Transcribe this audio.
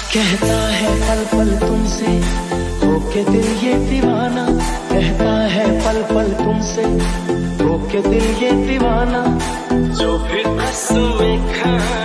कहता है पल पल तुमसे होके दिल ये दीवाना, कहता है पल पल तुमसे होके दिल ये दीवाना। जो भी आंसू में खा